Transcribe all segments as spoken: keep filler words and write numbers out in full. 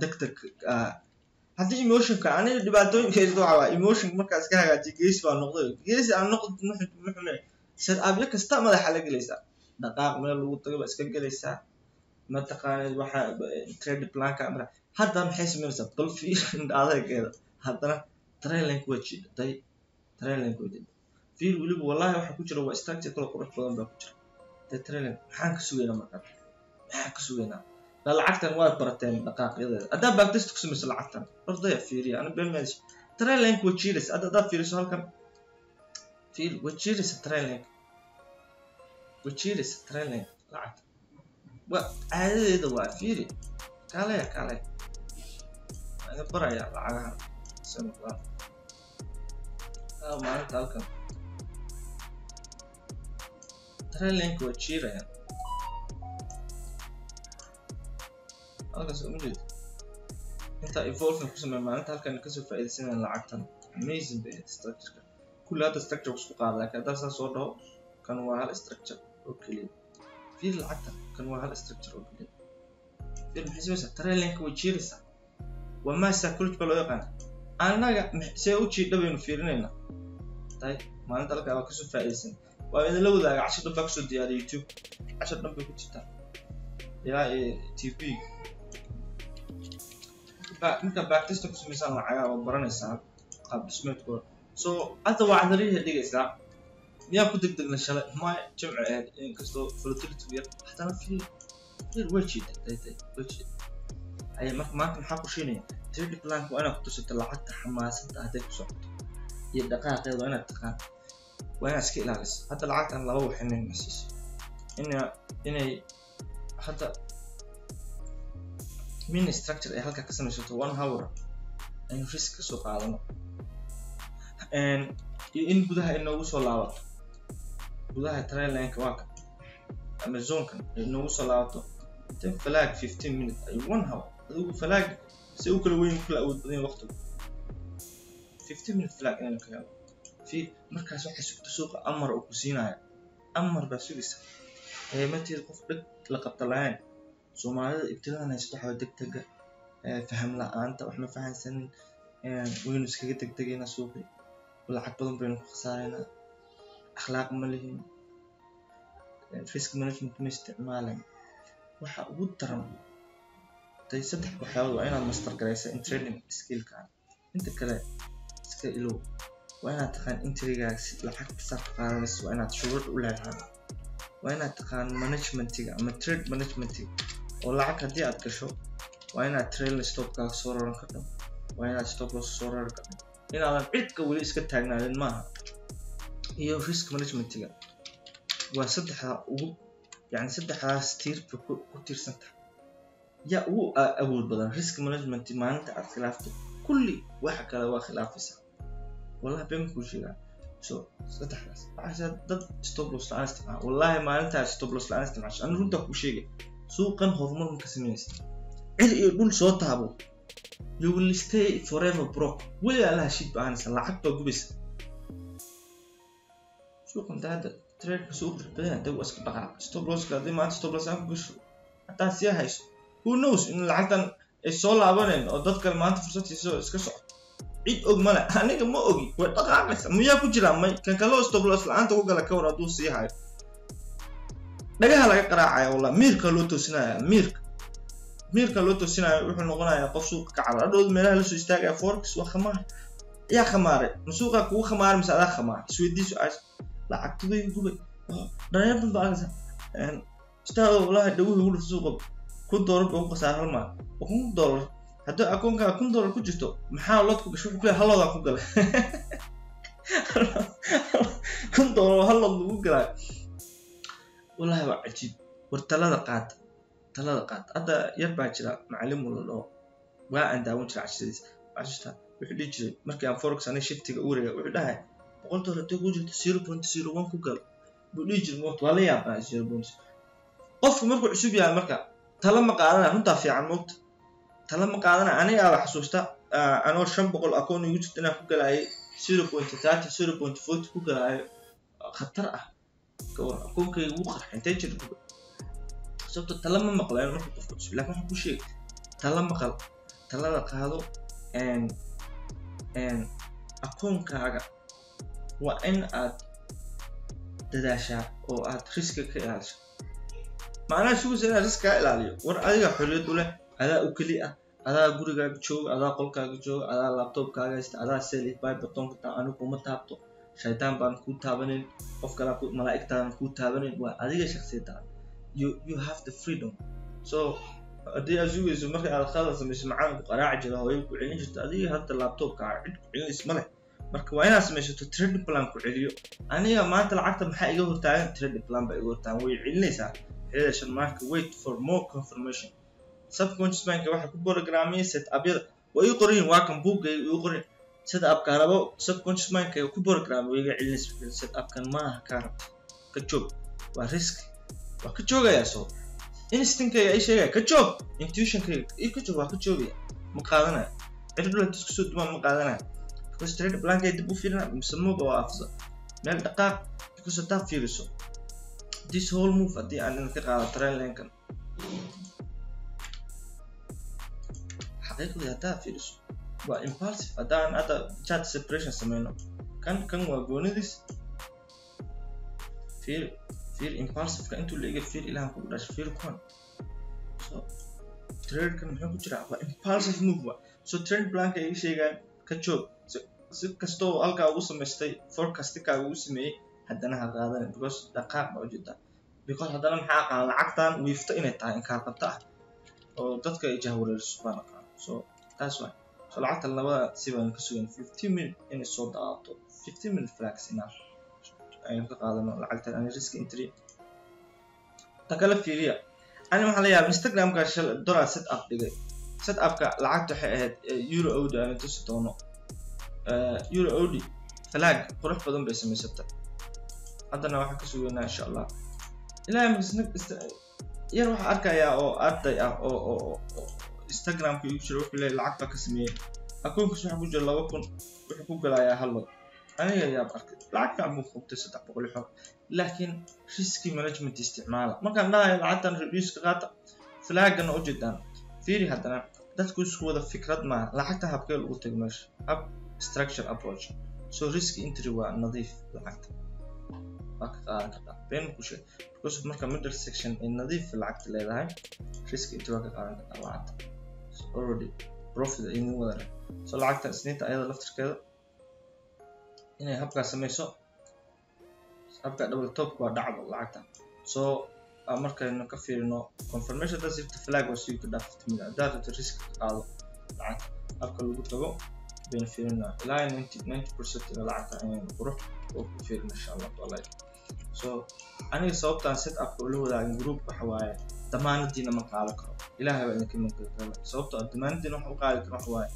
degdeg haddii emotionka aniga dhibaatooyinkeedu waa emotion markaas ka hagaajiyo geesi baa noqday geesi aan noqdo muxuu sad abya kasta madaxa la gelaysaa dhaqaaq meel lagu tago ba iska gelaysaa ma taqaanid waxa trade plan ka amra hadda maxay sameynaysaa bal fiir adeegeeda haddana train link waji day train link waji fiir waliba wallahi waxa ku jira waa structure kala qurux badan baa ku jira day train link maxaan ka sugeynaa markaa maxaan ka sugeynaa la lacagtan waa barateen dhaqaaqyadeeda hadda backtest ku sameeyay lacagtan ordaya fiiriya ana been meesh train link wajiris hadda hadda fiiriso halkan fiir wajiris train link wajiris train link lacagta وعادة وافيري كالي كالي أنا برايا لعجها سنة الله أو ما أنت أكمل ترى لينك وتشيره يعني هذا سؤال جد أنت evolve نفس ما ما أنت هالكن كسر فائدة سنة لعجتنا amazing بيت structure كل هذا structure وسوق على كذا صار كان هو هالstructure أوكي في العتة كان هو هالستركتشر وكذا في الحسابات ترى لينك وتشيرسا وما ساكلت بلو يقان أنا سأوتشي دبي نفيرنا طيب ما أنت لك على كسر فائزين وإذا لو ذا عشرة بكسر دي على يوتيوب عشرة نبي كتير يا تي في بعد ممكن بعد تستكشف مثلا على وبرنا الساعة قبل سمعت كور so هذا واحد ريه اللي يسا يا كنت دقدقنا شلay ما جمع إن كستو فلوترت ويا حتى أنا في في الوجه ده ده وجه أي ما ما كان حاكو شيء تريد بلانك وأنا كنت ستلعبت حماس هذاك صوت يدقائق غير وأنا أتقان وأنا أسكت لابس حتى لعبت أنا لو حنين مسيس إني إني حتى من structure أي هالك كسر نشوته one hour إنه ريسك سوق عالمه and in gudaha inoogu soo laabato gudaha train line waaka Amazon kan inoogu soo laabato tan flag fifteen minutes ay one hour adigu flag si uu kala weyn kala awood badan waqti fifteen minutes flag inaan ka yaabo fi markaas waxa sugto suuqa amar oo ku siinaya amar baa sugaysa ee matii qof dhig la qabta lahayn Soomaalida ibtidaana iska xaw degdega faham la'aanta wax ma fahansanin ee weyn iskaga degdegayna suuqi والعقد بدن بين خسارنا أخلاق ملهم risk management مستعمالا waxa ugu daran tay saddex waxyaabo waa inaad master garaysa in trading skill ka inta kale iska ilo waa inaad taqaan intrigaas lacag saf qaadanayso waa inaad shuruud u leedahay waa inaad taqaan managementiga ama trade management oo lacag hadii aad gasho waa inaad trail stop ka soo raran karto waa inaad stop loss soo raran karto inaadan cidka wali iska taagnaadin maaha iyo risk managementiga waa saddexda ugu يعني saddexdaas tiir ku tiirsanta ya uu awood badan risk management maanta aad khilaafto kulli waxa kale waa khilaafisa wallahi been ku sheega so saddexdaas waxa dad stop loss la isticmaal wallahi maalinta stop loss la isticmaal aan runta ku sheegay suuqan horumar ma ka sameeyay cid iyo dhul soo taabo you will stay forever broke wala la shid baan lacag baa gubis suuqan dad trade suuq badan dad waska dhaqaaq stop loss ka dima stop loss aan gush hatta si hayso who knows in lacagtan ay soo laabaneen oo dadka maanta fursad siiso iska socod cid og mala aniga ma ogi way dhaqaaqaysa miyaa ku jira may kan kale stop loss la'aanta ku gala ka war aduu sii hayo dhagaha laga qaraacay wallahi miirka loo toosinaya miirka miirka loo toosinaya wuxuu noqonayaa qof suuq ka carara dhow meelaha la soo istaagay forex waa khamaar yaa khamaare suuqa ku khamaar mise adaa khamaar isweydiiso aas lacagtu way gubay dhareebin baagsa een istaado wallahi dhawuhu ugu suuqa ku doorar oo qasaar hal ma kun dollar hadda akoonka kun dollar ku jirto maxaa loo ku gasho ku halooda ku galay kun dollar halooda ugu galay wallahi waa ajiib war talada qaad talada qaad hadda yar baa jira macallin walaalo waa aan daawin jiray cashadiis cashta wuxuu dhigi jiray markii aan forex ana shiftiga u wareegay wuxuu dhahay boqol dollar ku jirto zero point zero one ku gal buu dhigi jiray waqti wala yaabaa zero point qofku markuu cusub yahay marka tala ma qaadana runta fiican moogta tala ma qaadana aniga aan xasuusta anoo shan boqol akoon ugu jirto inaan ku galay zero point thirty zero point forty ku galay khatar ah كور أكون كي وقر حتى تجرب صوت تلام مقلة أنا ما كنت أفكر لكن أنا بقول شيء تلام مقل talada qaado and and akoonkaaga waa in aad dadaashaa oo aad risk ka ilaaliso macnaha suuqisa inaad risk ka ilaaliyo war adiga xorriyad u leh adaa u kali ah adaa gurigaaga jooga adaa qolkaaga jooga adaa laptopkaaga haysta adaa sell it buy buttonka taa anigu kuma taabto shaytaan baan ku taabanin qof kale ku malaa'igtaan ku taabanin waa adiga shakhsiyada you you have the freedom so hadii aad suuqayso marka aad khalad samayso macaan ku qaraac jira hooyo ku celin jirto adiga hadda laptopkaaga cid ku celinayso ma leh marka waa inaad samaysato trade plan ku celiyo aniga maanta lacagta maxaa iga hortaagan trade plan ba iga hortaagan way celinaysaa xeelashan marka wait for more confirmation subconscious mind waxa ku programmay set up yada way qorin waa kan buugay uu qorin set up ka rabo subconscious mind ku program way iga celinaysaa set up kan ma aha ka rabo ka joog waa risk waa ka joogaya soo instinct ay sheegay ka joog intuition ka iyo ka joog waa ka joogaya ma qaadanaya cidna isku soo dumaan ma qaadanaya because trade plan ka dib u fiirna misamoba waa afsa meel dhaqaaq because taa fiiriso this whole move hadii aan ka qaado trend line kan xaqiiqdii hadaa fiiriso waa impulsive hadaan hada chart separation sameyno kan kan waa goonidis fiir fiir impulsive ka intuu leeyahay fiir ilaa ku dhashay fiir kon so trade kan muxuu ku jiraa waa impulsive move so trend plan ka ay sheegaan ka joog si kasto halka ugu sameystay forecast ka ugu sameeyay hadana ha qaadan because dhaqaaq ma ujeeda because hadana maxaa qaan lacagtan wiifta inay tahay in ka qabta oo dadka ay jahwareerso subhanallah so that's why so lacagta labada siban ka sugan fifteen minutes in soo daato fifteen minutes flex ina ay ka qaadano lacagta aan risk entry takala fiiriya ani waxa la yaab Instagram ka shal dollar set up dhigay set up ka lacagta waxay ahayd euro oud aan tusi doono euro oud flag qurux badan bay samaysatay hadana waxa ka suganaa insha Allah ilaa misnag yar waxa arkaya oo arday ah oo oo Instagram ku iibsado wuxuu leeyahay lacag ka sameeyay akoonkiisa waxa ku jira laba kun wuxuu ku galayaa hal lod aniga yaab arkay lacag ka muu qobtay saddex boqol xog laakiin risk management isticmaala markaan dhahay lacagtan reduce ka qaata flagana u jeedaan fiiri hadana dadku isku wada fikrad ma lacagta habkee lagu tag meesha hab structure approach so risk entry waa nadiif lacagta akthar ka been ku sheeg because marka middle section in nadiif lacagta leedahay risk entry waa ka qaadan kartaa lacagta so already profit in wada so lacagta isniinta ayada laftirkeeda inay habka sameyso habka double top waa dhacdo lacagta so markaynu ka fiirino confirmation that if the flag was used to fifty million data risk qaado lacagta habka lagu tago been fiirina ilaa ninety percent ila lacagta ayaan qurux oo ku fiirina insha Allah wallahi so aniga sababtaan set up oo la wadaagan group waxa waaye damaanadiina ma qaadan karo ilaahay baa idinka mid kale sababtoo ah damaanadiina waxa uu qaadi karo waxa waaye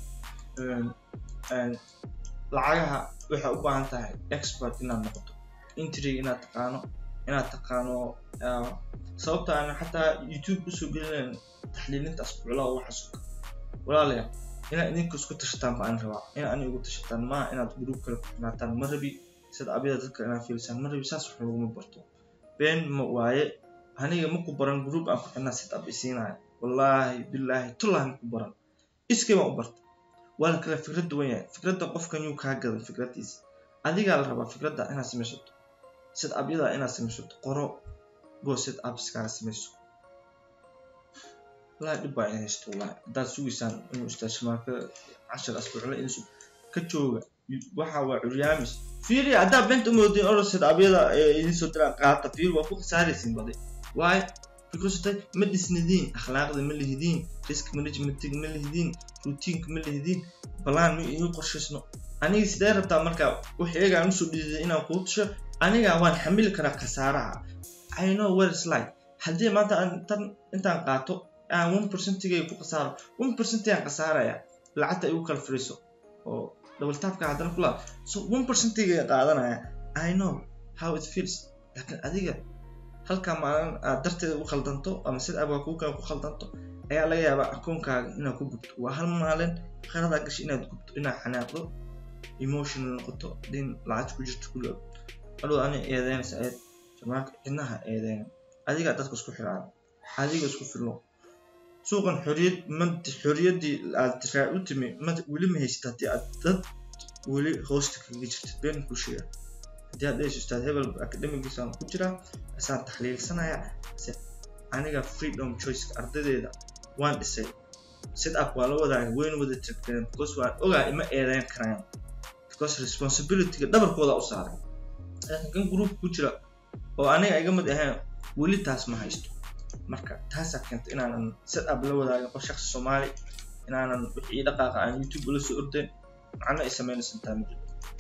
een lacagaha waxa u baahan tahay expert inaad noqoto entry inaad taqaano inaad taqaano sababtoo ah xataa YouTube ku soo gelin taxliilinta asbuucla waxa suka walaalayaal ina idinku isku tashataan baan rabaa ina ani ugu tashataan ma inaad group kale ku xirnaataan ma rabi sida abiyada dadka ina fiilsan ma rabi saas wax lagu barto been ma waaye aniga ma ku baran group aan ku xirnaa set up isiinay wallahi billahi tullahan ku baran iskay ma u barto wala kala fikrad duwan yahay fikradda qofkan uu ka gadan fikradiisa adiga la rabaa fikradda ina sameyso set up yada ina sameyso qoro go set up iska sameyso la dibaa in haysto la dad suugisan inuu isticmaalka cashar asbuucla inuu ka jooga waxa waa curiyaamis fiiri hadda bent umoodin oo set up yada in soo dira qaata fiir waa ku khasaaraysin baday why because that ma disnidin akhlaaqda ma lihidin risk management ma lihidin routine ma lihidin plan ma iyo qorsheysno aniga sidee rabtaa marka wixii eega aan soo dhiiday inaan ku tusho aniga waan xamil karaa khasaaraha I know what it's like hadii maanta aan intaan qaato aan one percent tigay ku khasaaro one percent aan khasaaraya lacagta ay u kala fariiso oo double tap ka hadan kula so one percent tigay qaadanaya I know how it feels laakiin adiga halka maalin aad darteed u khaldanto ama sida aad ku kala ku khaldanto ayaa laga yaabaa akoonkaaga inaad ku gubto waa hal maalin qarada gash inaad gubto inaad xanaaqdo emotional noqoto din lacag ku jirto kullu adoo aan eedeyn saad jamac inaha eedeyn adiga dadku isku xiraan adiga isku filno suuqan xoriyad mad xoriyadii aad tiraac u timi mad weli ma haystaa tii aad dad weli hoosta kaga jirtid been ku sheega hadii aad leeyahay ustaad hebel academic aan ku jira asaan taxliilsanaya si aniga freedom choice ardaydeeda waan dhisay set up waa la wadaag weyn wada tirteen because waan ogaa ima eedayn karaan because responsibility ga dhabarkooda u saaray laakiin kan group ku jira oo aniga iga mid ahaan weli taas ma haysto marka taas keentay inaan set up la wadaago qof shakhsi Soomaali inaan wixii dhaqaaqa aan YouTube la soo ordeen macna ay sameynaysan taamid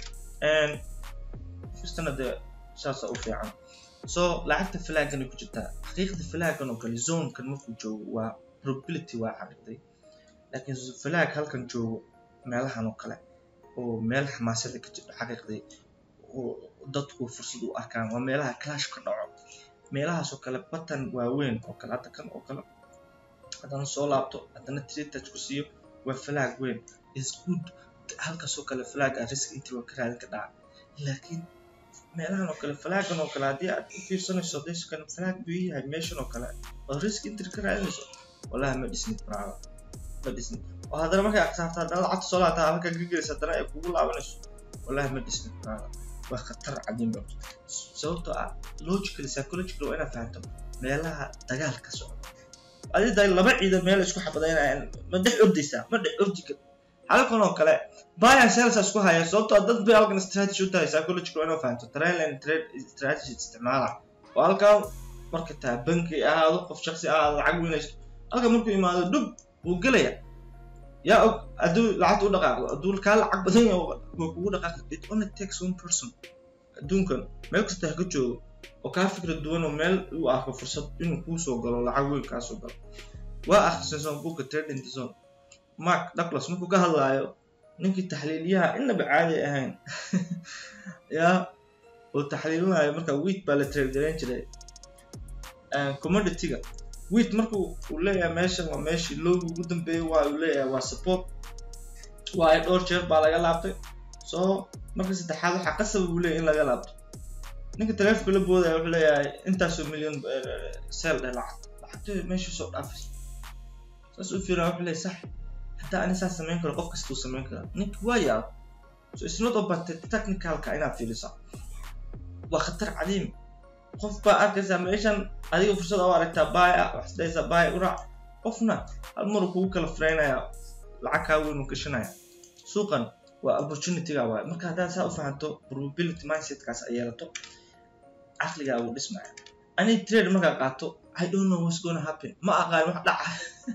and firstana de saasa u fiican so lacagta flaagana ku jirta xaqiiqda flaagana oo kale zone kan markuu joogo waa probability waa xaqiiqday laakiin flaag halkan joogo meelahan oo kale oo meel xamaasad ka jirta xaqiiqday oo dadku fursad u arkaan waa meelaha clash ka dhaco meelahaas oo kale button waaweyn oo kale hadda kan oo kale hadana soo laabto hadana trade touch ku siiyo waa flag weyn is good halkaas oo kale flag ah risk intii waa ka raadin ka dhaca laakiin meelahan oo kale flagan oo kale hadii aad u fiirsanayso dadkan flag buu yahay meeshan oo kale oo risk intii ka raadinayso wallahi ma dhisni bravo ma dhisni oo hadana markay aqsaabta hadana lacagta soo laabta halka gigiraysa hadana ay kugu laabanayso wallahi ma dhisni bravo waa khatar cadin baa sababtoo ah logically psychological waa inaad fahanto meelaha dagaalka socda adida laba ciidan meel isku xabadaynayaan ma dhex ordaysaa ma dhex ordika halkan oo kale buy and sell isku haya sababtoo dad bay halkan strategy u tahay psychological waa inaad fahanto trade and trade strategy isticmaala oo halkan marka taa banki ahaado qof shakhsi ah lacag weynaysto halkan markuu imaado dub uu galaya yaa aduu lacag u dhaqaaqdo aduu ka lacag badan yahay oo kugu dhaqaaqdo it only takes one person adduunkan meel kasta ka joogo oo ka fikrad duwan oo meel uu arko fursad inuu ku soo galo lacag weyn ka soo galo waa akhrisan book trading zone Mark Douglas markuu ka hadlayo ninkii taxliiliyaha inaba caadi ahayn ya oo taxliilinayo marka wheat baa la trade gareyn jiray and commodity-ga wheat markuu uu leeyahay meesha waa meeshii loogu ugu dambeeyay waa uu leeyahay waa support waa ay dhowr jeer baa laga laabtay so marka saddexaad waxa qasab uu leeyahay in laga laabto ninka taleefanka la booday wuxuu leeyahay intaas oo milyan sell lacag lacagta meesha soo dhaafay saas u fiiraa wuxuu leeyahay sax hatta ani saas sameyn karo qof kasta uu sameyn karo ninka waa yaa so it's not about the technical ka inaad fiiriso waa khatar cadiim qof baa arkaysa meeshan adiga fursad oo aragtaa buy wax sidaysa buy u raac qofna hal mar uu kala freynaya lacag ka weyn uu gashanaya suuqan waa opportunity ga waa marka hadaa saa u fahanto probability mindset kaas ay yeelato aqliga uu dhismaya ani trade marka qaato I don't know what's going to happen ma aqaan wax dhaca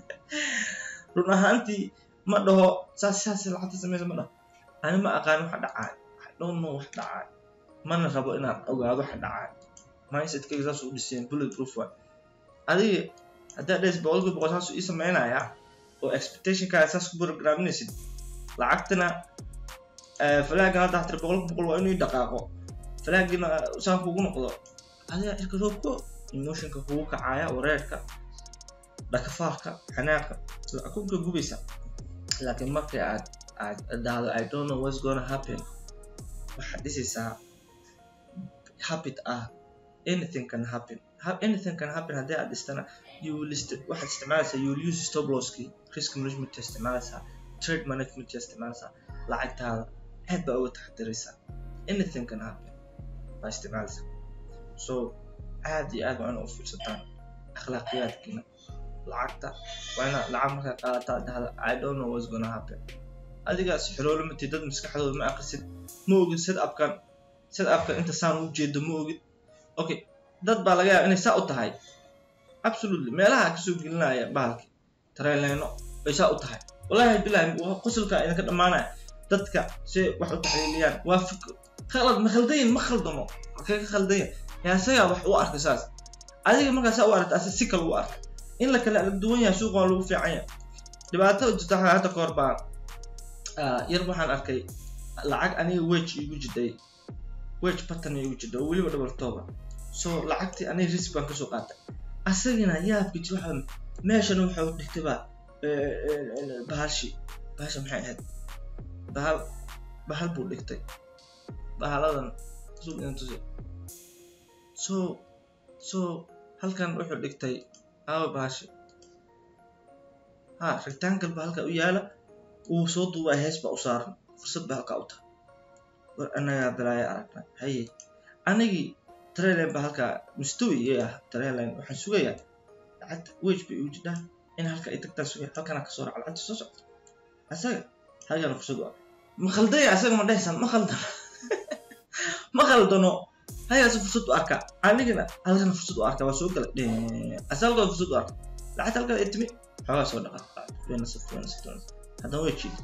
run ahaantii ma dhaho saas saas lacagta sameeyay ma dhaho ani ma aqaan wax dhaca I don't know wax dhaca mana rabo inaan ogaado wax dhaca mindset ka saas u dhiseen bulletproof waa adiga hadaa dhees boqolkiiba boqol saas u sameynaya oo expectation ka saas ku programinaysid lacagtana flaagana hadda tir boqolkiiba boqol waa inuu dhaqaaqo flaagina saan kugu noqdo adiga irka roobko emotionka kugu kacaya wareerka dhaqafaarka xanaaqa akuga gubaysa laakiin marka aad aad dhahdo I don't know what's going to happen waxa dhisaysaa habit ah anything can happen anything can happen hadii aad dhistana you will list waxa isticmaalaysaa you will use stop loss key risk management isticmaalaysaa trade management isticmaalaysaa lacagtaada aad baa uga taxadiraysaa anything can happen baa isticmaalaysaa so aad iyo aad waan u fiirsataan akhlaaqiyadkiina lacagta waana lacag marka qaadataa dhahda I don't know what's going to happen adiga si xiroola ma tidad maskaxdooda ma aqrisid ma ogid set upkan set upkan inta saan u jeedo ma ogid okay dad baa laga yaabaa inay saa u tahay absolutely meelaha ka soo gelinaya baalki tarayleeno ay saa u tahay wallahi billahi qosolka idinka dhamaanaya dadka si wax u taxliiliyaan waa fikr khalad ma khaldayn ma khaldano ka khaldayn yaa saga wax u arka saas adiga marka saa u aragtaa si kale u arka in la kala duwan yahay suuqa lagu fiican yahay dhibaato jirta hadda koor baa yar waxaan arkay lacag aniga wage igu jiday wage pattern igu jiday waliba double top so lacagtii aniga risk baan ka soo qaatay asagina yaab ka jiro waxa meeshan wuxuu dhigtay ba bahashi bahashi maxay ahayd bahal bahal buu dhigtay bahaladan suuq intuu so so halkan wuxuu dhigtay aw bahashi ها rectangle بهالك ويالا وصوت وهيس بأصار فرصة بهالك أوتا وأنا بلاي عرفنا هي أنا جي ترى بهالك مستوي يا ترى لين وحسوية عد ويش بيوجده إن هالك يتكتر سوية هالك أنا كسر على عد سوسة أسأل هاي أنا فرصة ما خلدي أسأل ما دهسان ما خلد ما خلدنو هاي أسأل فرصة أركا أنا كنا هالك أنا فرصة أركا وسوق لا أسأل قال فرصة أركا لا حتى هالك إتمي حواس صدق بين الصف بين الصف هذا هو الشيء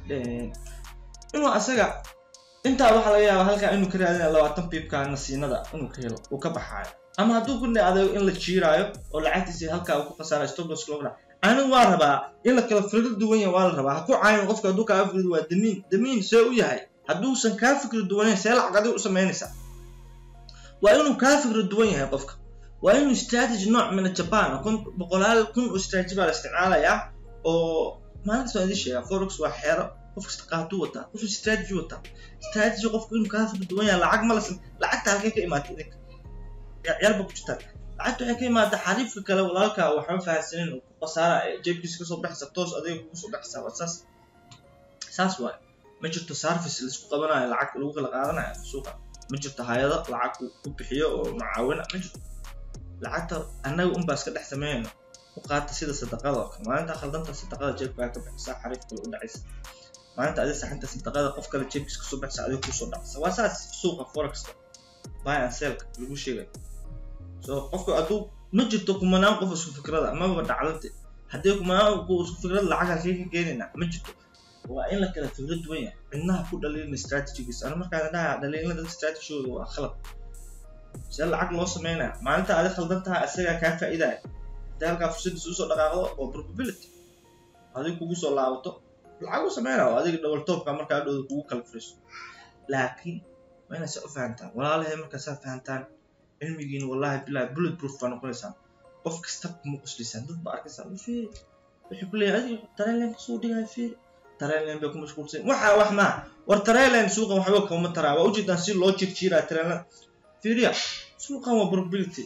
إنه أسأل أنت أروح على هالك إنه كذا لو أتم كان نسينا ذا إنه كيلو وكبحاي أما هدو كنا هذا إن الشيرايو ولا عتيسي هالك أو كفصار استوبس كلوبنا أنا واربا إلا كلا فرق الدنيا واربا هكو عين قفك هدو كافر دوا دمين دمين سوي هاي هدو سن كافر الدنيا سيل عقدي وسمينسا وإنه كافر الدنيا قفك وإنه استراتيجي نوع من الجبان كنت بقولها كن استراتيجي على استعماله يا أو ما نسمع هذا الشيء فوركس وحيرة قفك استقاطو وتا قفك استراتيجي وتا استراتيجي قفك إنه كافر الدنيا لعق ملسن لعقت على كيك إماتينك يربط بجتر لعقت على كيك ما تحريف كلا ولالك وحنا فاهمين وقصارى جيب كيس كسب بحث توس أديك كسب بحث أساس أساس واي ما جرت صارفس اللي سوق قبنا لعق لوق لقانا سوق ما جرت هايدا لعق كبحية ومعاونة ما جرت لعقت أنا وأم بس كده حسمين وقعدت سيد الصدقات ما أنت خلدمت الصدقات جيب باك بحث حريف كل ودعيس ما أنت أدرس حتى الصدقات قف كده جيب كيس كسب بحث أديك كسب بحث وأساس سوق فوركس باي أند سيل يقول شيء سو قفك أدو مجرد كم أنا أقف في فكرة ما بدي علمت هديك ما أقول في فكرة العجلة كيف كيننا مجرد وإن لك الفكرة وين إنها كل دليل استراتيجي أنا ما كان ده دليل إن الاستراتيجي هو خلط سأل العقل وصل منها ما أنت هذا خلطتها أسرع كيف إذا ده لك فرصة سوسة دقائق أو probability هذيك كوجس ولا أوتو العقل سمعنا وهذيك دول توب كمان كانوا كوجو كالفريش لكن ما أنا سأفهمتها ولا له مركز فهمتها علميين والله بالله بلد بروف فانو كنسان قف كستب مقص لسان ضد باركسان في يحب لي هذه ترى لين صودي في ترى لين بيكون مشغول سين وح وح ما ورترى لين سوق وحبوك هم ترى ووجد نسير لوجيك شيرا ترى لين في ريا سوق هو probability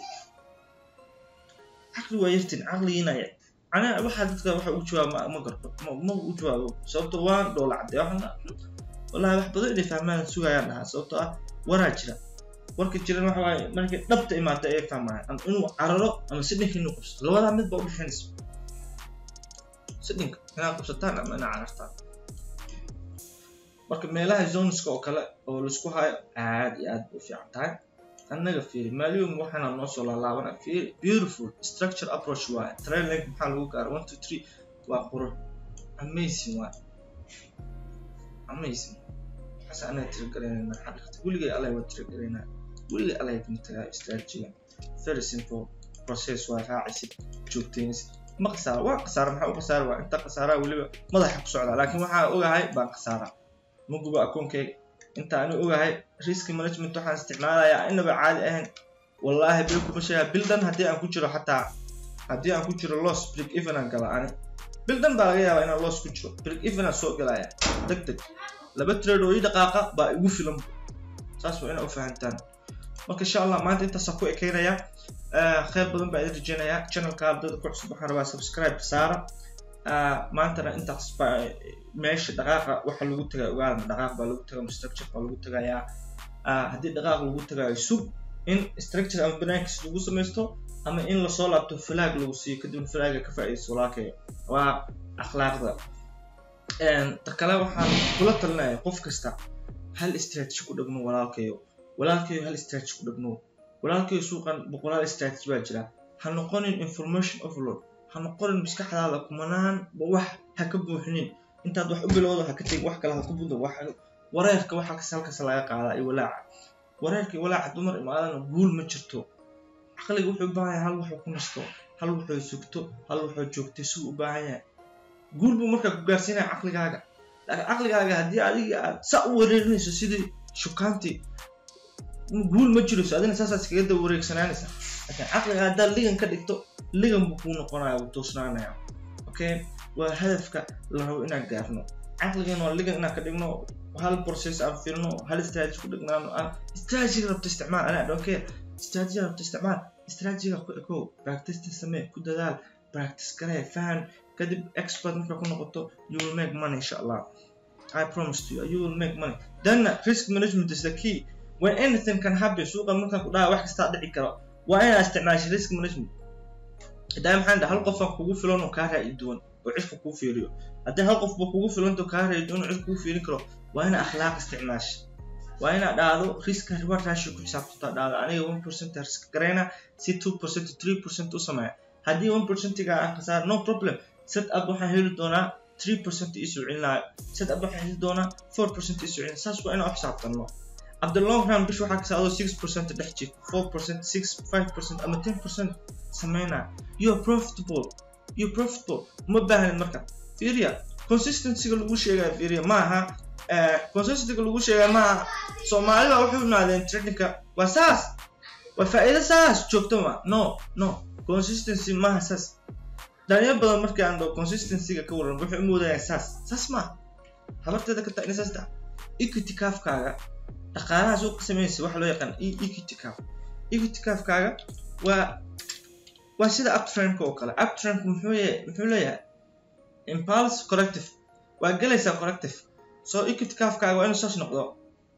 عقلي ويفتن عقلي ينايع أنا واحد كذا واحد وجوا ما ما قرب ما ما وجوا صوت وان دول عدي وحنا والله واحد بدي يفهمنا سوق يعني صوت وراجله warka jiran waxa way markay dhabta imaata ay fahmaan am inuu cararo ama sidii inuu qabso labada mid baa u dhexeynaysa sidinka inaa qabsataan ama inaa carartaan marka meelaha zoneska oo kale oo la isku hayo aad iyo aad u fiican tahay annaga fiiri maaliyum waxana noo soo laalaabana fiiri beautiful structure approach waa trail link maxaa lagu gaar one two three waa qurux amazing waa amazing xasa ana tirgareena xaqiiqta kuligay alla waa tirgareena ولا الله يكون ترى استراتيجية very simple process وراعي جوتينس ما قصار وقصار ما هو قصار وأنت قصارة ولا ما ضح قصار لكن ما هو هاي بقصارة مو جوا أكون كي أنت أنا أقول هاي ريسك مانجمنت وحنا استعمالها يا إنه بعد إهن والله بيكون مشي بلدن هدي أن كتير حتى هدي أن كتير loss break even أن كلا أنا بلدن بلاقيها وأنا loss كتير break even السوق كلا دك دك لبتر روي دقائق بقى يوفيلم ساس وأنا أفهمتان marka insha Allah maanta inta soo ku ekeynaya ee khayr badan baa idin rajeenaya channelka ardayda ku cusub waxaan rabaa subscribe saara ee maanta inta meesha dhaqaaqa waxa lagu tagay ogaadna dhaqaaq baa lagu tagay structure baa lagu tagaya ee hadii dhaqaaq lagu tagay sub in structure ama banaankiis lagu sameysto ama in la soo laabto flag lagu siiyo kadib flagga ka faa'iideyso walaakay waa akhlaaqda een takala waxaan kula talinayaa qof kasta hal strategy ku dhagno walaalkayo walaalkay hal strategy ku dhagno walaalkay suuqan boqolaal strategy baa jira ha noqonin information overload ha noqonin maskaxdaada kumanaan wax ha ka buuxinin intaad wax u bilowdo ha ka tag wax kale ha ku buudo wax wareerka waxa ka salka laga qaadaa iyo walaac wareerka walaac dumar imaadan guul ma jirto aqliga wuxuu u baahan yahay hal wax ku nasto hal wuxuu sugto hal wuxuu joogtay suu u baahan yahay guul buu markaa ku gaarsiinaya aqligaaga laakiin aqligaaga haddii adiga aad sa u wareerinayso sidii shukaantii guul ma jiro adina saasaas kaga daba wareegsanaanaysa laakiin aqliga haddaad ligan ka dhigto ligan buu kuu noqonaya wuu toosnaanaya okay waa hadafka la rabo inaan gaarno عقلي إنه اللي قلنا كدقنا هالبروسيس أو فيرنو هالاستراتيجي كدقنا إنه استراتيجي ربط استعمال أنا أوكي استراتيجي ربط استعمال استراتيجي كو براكتس تسميه كده دال براكتس كره فان kadib expert marka ku noqoto you will make money inshallah. I promise to you you will make money. Then risk management is the key. When anything can happen suuqa marka ku dhaca wax kasta dhici karo waa inaad isticmaasho risk management. دائما عند هل قف كوجو فلان وكاره يدون وعرف كوجو فيريو هذا هل قف كوجو فلان وكاره يدون وعرف كوجو فيريو كرو وأنا أخلاق استعماش وأنا دالو ريسك ريورد راشيو كحساب تدال أنا one percent ريسك كرينا سي two percent three percent وسمع هذه one percent تيجا خسارة no problem set up واحد هيل دونا three percent يسوع لنا set up واحد هيل دونا four percent يسوع لنا ساس وأنا أحساب تنو عبد الله رام بشو حق سألو six percent دحجي four percent six five percent أما ten percent سمعنا you're profitable you're profitable ما بهن المركب فيريا consistency اللي وشيء فيريا معها consistency اللي وشيء مع سومالي لو حنا على technical وأساس وفائدة أساس شفتوا no no consistency ما أساس دانيال بدل مركب عنده consistency كورن بحمو ده أساس أساس ما حبرت هذا كنت أساس ده إكتكاف كاغا تقارن سوق سميسي واحد لو يقن إكتكاف إكتكاف كاغا و وسيدا uptrend كوكلا uptrend محوية محوية impulse corrective وجلسة corrective so إكتكاف كاغا وأنا ساس نقطة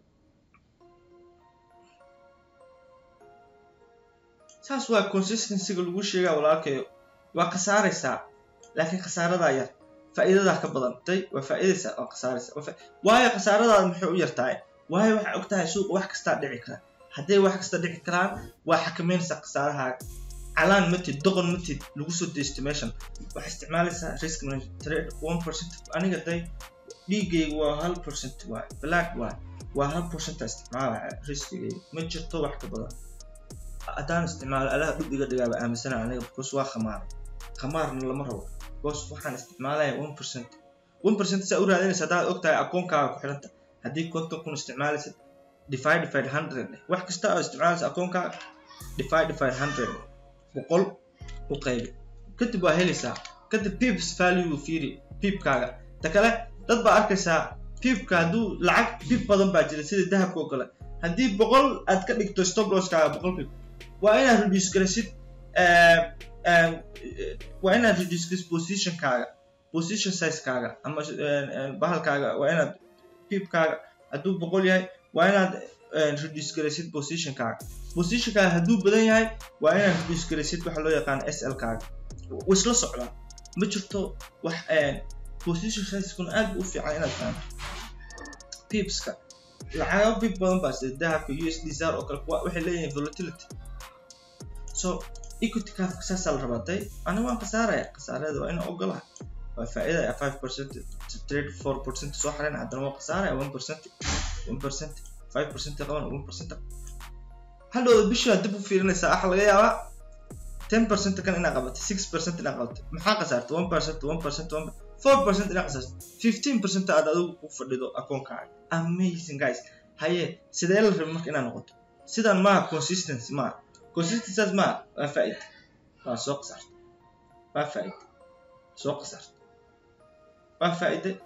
ساس هو consistency اللي وشيء ولا كيو وخسارة سا لكن خسارة ضايع فائدة ذاك بدن تي وفائدة سا وخسارة سا وف... وهي خسارة ضايع محوية تاعي وهي واحد وقتها سوق واحد كستدعي كلا هدي واحد كستدعي كلام وحكمين سا خسارة علان متى دغن متى لوسو ديستيميشن واحد استعمال سا ريسك من تريد one percent أنا قدي ديجي وهال percent واحد بلاك واحد وهال percent استعمال ريسك جي متجر واحد كبدا أدان استعمال على دب يقدر يجاب أمسنا عليه بكوس وخمار خمار من المرة بس وحنا استعماله one percent one percent سأقول هذين سداد وقتها أكون كا كحرنت هديك كنت أكون استعمال divide divide hundred واحد كستا استعمال أكون كا divide divide hundred بقول وقيل كتب هلسا كتب بيبس فاليو فيري بيب كاغا تكلا تطبع أركسا بيب كادو لعك بيب بدن باجي لسيد الذهب كوكلا هدي بقول أتكلم تستوب لوس كاغا بقول بيب وأنا في الديسكريسيت آه آه وأنا في الديسكريس بوزيشن كاغا بوزيشن سايز كاغا أما بحال كاغا وأنا بيب كاغا أدو بقول ياي وأنا في الديسكريسيت بوزيشن كاغا بوزيشن كاغا هدو بدن ياي وأنا في الديسكريسيت وحلو يقان إس إل كاغا وش لص على ما شفتوا وح آه بوزيشن سايز يكون أقوى في عينك كان بيبس كا العاب بيب بدن بس الذهب يو إس دي زار أو كل واحد ليه فولاتيليتي so equity كاف كساس الرباطي أنا ما خسارة خسارة ده وأنا أقولها وفائدة five percent trade four percent صحرين عندنا ما خسارة one percent one percent five percent كمان one percent هل لو بيشوا هدبوا في الناس أحلى جاية ten percent كان أنا قبضت six percent أنا قبضت محا خسرت one percent one percent four percent أنا خسرت fifteen percent أدادو وفردو أكون كعاد amazing guys هاي سيدال في المكان أنا قلت سيدان ما consistency ما consistency ما ما فائدة ما سوق صارت ما فائدة سوق صارت ما فائدة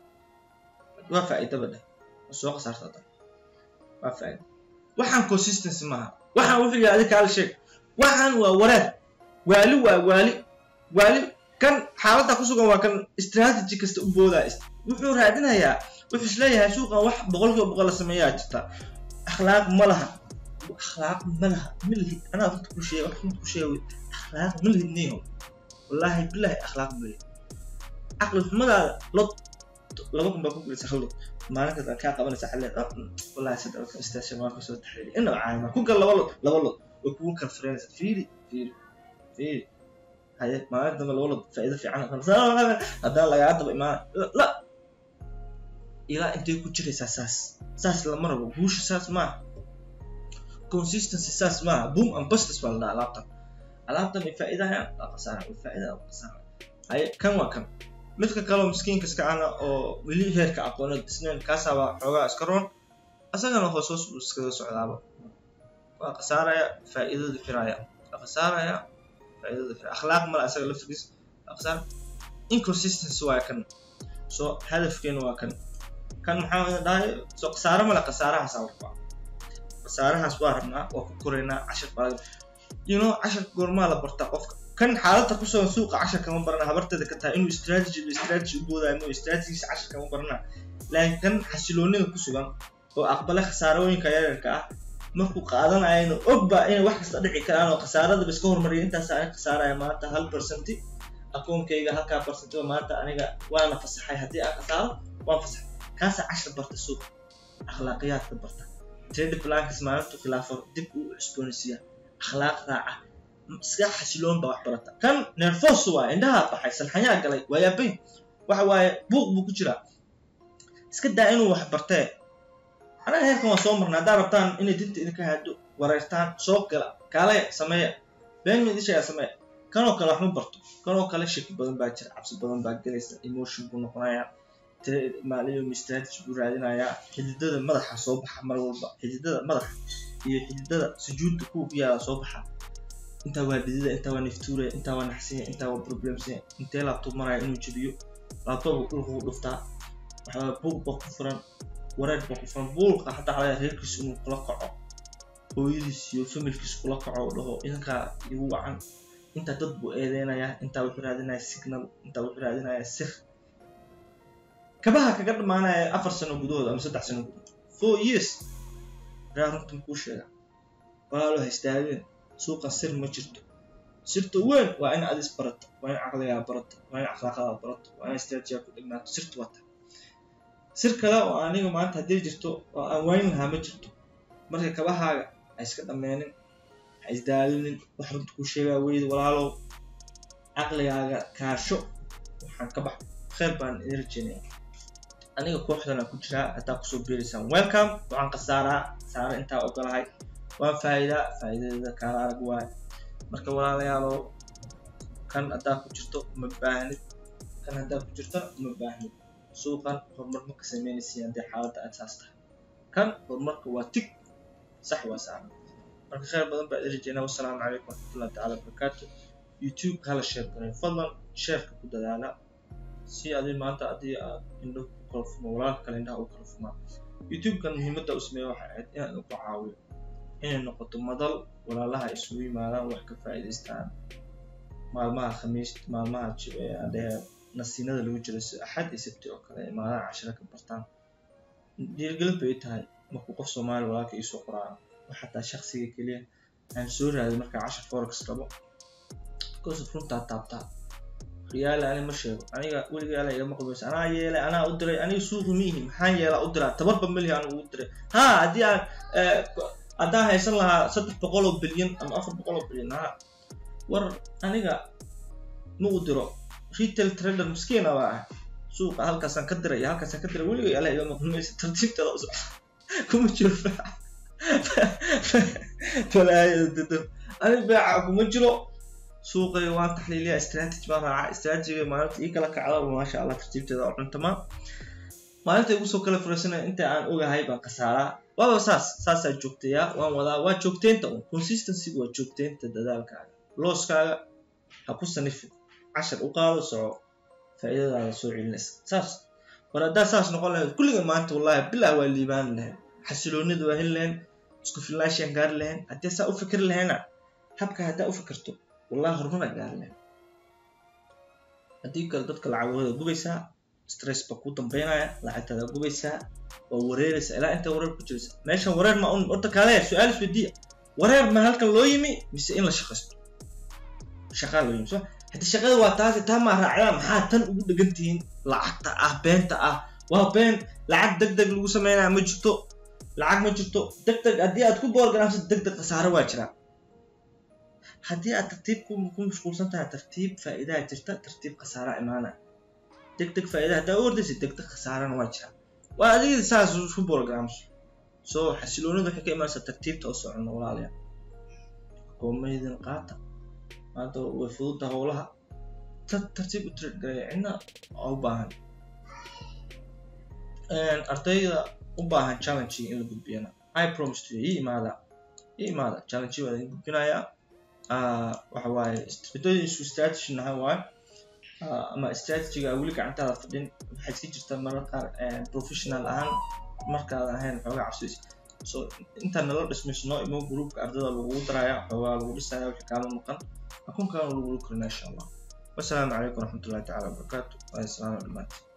ما فائدة بدأ سوق صارت هذا ما فائدة وحن consistency ما وحن وفي هذيك على شيء وحن وورد والي والي والي كان حالته كسوق وكان استراتيجي كاستبودا وحور هذنا يا وحش ليها سوق واحد بقولك بقول سميات جتا أخلاق ملها أخلاق ملها ملهي أنا قلت كل شيء وقلت كل شيء أخلاق ملهي نيهم والله بالله أخلاق ملهي عقل ملا لط لما كنت بقول لسه خلط ما أنا كنت أكاد قبل ساعة والله صدق استشفى ما كنت تحليلي إنه عايم كون قال لا والله لا والله ويكون كان فرينز فيري فيري فيري هاي ما عندنا لا والله فإذا في عنها خلاص هذا لا يعتبر ما لا إلى أنت يكون شيء أساس أساس لما مرة بوش أساس ما consistency أساس ما بوم أم بس تسوى لنا علاقة علاقة من فائدة لا خسارة والفائدة لا خسارة هاي كم وكم مثل كلام مسكين كسكعنا أو ملي هيك عقونا السنين كاسوا حوا أسكرون أصلاً خصوص بسكوا سعداء خسارة فائدة ذكرية خسارة يا فائدة ذكرية أخلاق ما أسأل لفتكس خسارة inconsistency واكن so هدف كين واكن كان محمد داي so خسارة ما لا خسارة حصل خسارة حسوارنا وفكرنا عشر بعد you know عشر قرما لبرتا قف كان حالته كسو سوق عشرة كمان برنا هبرتده كتا إنه استراتيجي استراتيجي بودا إنه استراتيجي عشرة كمان برنا لكن حسلوني كسوان وأقبل خسارة كياركا markuu qaadanayo ogba in wax kasta dhici karaan oo qasaarada bis ka hormariyo intaas aan qasaaraya maanta hal percent akoonkayga halka percent oo maanta aniga waana fasaxay hadii aan qasaaro waan fasaxay kaas عشرة barta suuq akhlaaqiyadka barta trade plans maalintu khilaafo dib u cusboonaysiya akhlaaq raaca iska xasiloon ba wax barata kan nervous waa indhaha baxay salxayaa galay waayabay waxa waaye buuq buu ku jira iska daa inuu wax bartay أنا هيك ما صومر نادر بتان إني دنت إذا كهدو وريتان سوق كلا كلا سماية بين من شيء سماية كانوا كلا حنو برتو كانوا كلا شيء بدن باكر عبس بدن باكر إيموشن بنو قنايا مالي ومستهدش برادنا يا حديد المدح صباح مرة والبا حديد المدح هي حديد سجود كوب يا صباح أنت وابدي أنت ونفتورة أنت ونحسين أنت وبروبلمسين أنت لابتوب مرة إنه تبيو لابتوب كله لفتا بوك بوك فرن ورد بقفن بولق حتى على هيركس إنه قلقعه هو يدس يفهملكس قلقعه له إنك يوعن أنت تطبق إيدينا يا أنت وفرادنا السيجنال أنت وفرادنا السخ كبها كقدر معنا أفر سنة جدود أم ستة سنة جدود فو يس راه تنكوش يا قالوا هيستاهلين سوق السر ما شرته سرت وين وين أديس برت وين عقلية برت وين أخلاقها برت وين استراتيجية كلنا سرت وقت سر kale oo aniga maanta hadii jirto oo aan weyn lahaa ma jirto marka kabahaaga ay iska dhameenin ay isdaalinin wax runta ku sheegaa weyd walaalo aqligaaga kaasho waxaan ka bax khayr baan idin rajeynaya aniga kooxdana ku jira hataa ku soo biiraysan welcome waxaan qasaaraa saara inta ogolahay waa faa'iido faa'iidada kala arag waay marka walaalayaal kan hataa ku jirto ma baahnid kan hataa ku jirto ma baahnid سوقاً هرمرك كسمين السيان دي حالة أساسها كان هرمرك واتك صح واسع مرك خير بدن بعد رجعنا والسلام عليكم ورحمة الله تعالى وبركاته يوتيوب هلا شير بني فضلا شير كبدا دانا سي أدي ما أنت أدي إنه كلف مولا كلنا أو كلف ما يوتيوب كان مهمة اسمه واحد يعني نقعاوي إن النقطة مضل ولا لها اسمي ما لا وحكي فائدة استعان ما ما خميس ما ما عليها نسينا لو جلس أحد يسبتي أكله ما عشرة كبرتان ديرجل بيتها مكوقف سومال ولا كيسو قرآن وحتى شخصي كليه عن سورة هذا مركز عشر فوركس ربع كوس فرنت تابتا ريال أنا مشي أنا أقول قال يا مقبوس أنا يلا أنا أدري أنا سوق مين حان يلا أدري تبر بملي أنا أدري ها دي أدا هيصل لها ستة بقولوا بليون أم آخر بقولوا بليون ها ور أنا مو أدري retail trader مسكين أواه سوق هالكاسان كدرة يا هالكاسان كدرة ولي يلا يوم مقبوس ترتيب تلاصق كم تشوف فلا يدد أنا بيع مجلو سوقي وان تحليلية استراتيجي مرة استراتيجي مالت إيه كلا كعلى ما شاء الله ترتيب تدور أنت ما مالت يقول سوق كلا فرسنا أنت عن أوجا هاي بقصارة والله ساس ساس الجوكتيا وان ولا وجوكتين تون consistency وجوكتين تدال كعلى لوس كعلى هكوس نفي عشر أقال سو فإذا على سوء الناس ساس وردا ساس نقول كل ما أنت والله بالله واللي بان له حسلوني ذو هلين اسكف الله شيء قال لهن أنت سأفكر لهنا حبك هذا أفكرته والله هرمنا قال لهن أديك الضدك العوض جوبيسا ستريس بقوة بينها لا حتى ذا جوبيسا ووريرس لا أنت ورير بتجلس ماشي ورير ما أقول أنت كلاه سؤال في الدقيقة ورير ما هلك اللي يمي بس إن لا شخص شغال ويم صح حتى شغال واتاسي تام راعي محاتن وجود جنتين لعقت أه بنت أه وبين لعق دق دق لو سمينا مجتو لعق مجتو دق دق أدي أتكون بورجرام دق دق خسارة واجرا هدي الترتيبكم مكون مشغول سنتها ترتيب فائدة ترتيب ترتيب خسارة إمانة دق دق فائدة هذا وردس دق دق خسارة واجرا وهذه أساس شو بورجرامز سو حسلونه ذا كي ما سترتيب توسع النورال يعني قوم يدين قاطع ما تو وفوت هولها ترتيب وترجع عنا أو باهن and أرتيدا وباهن challenge اللي بتبينا I promise to you إيه ماذا إيه ماذا challenge ولا بتبينا يا آه وحواي استراتيجي شو استراتيجي نهاية آه أما استراتيجي أقول لك عن تعرف دين حسيت جست مرة قار professional الآن مركز الآن حوالي عشرين so أنت نلبس مش نوع مو جروب أرضا الوجود رايح حوالي الوجود سنة وحكام المقن أكون كانوا يقولوا إن شاء الله. والسلام عليكم ورحمة الله تعالى وبركاته. والسلام عليكم.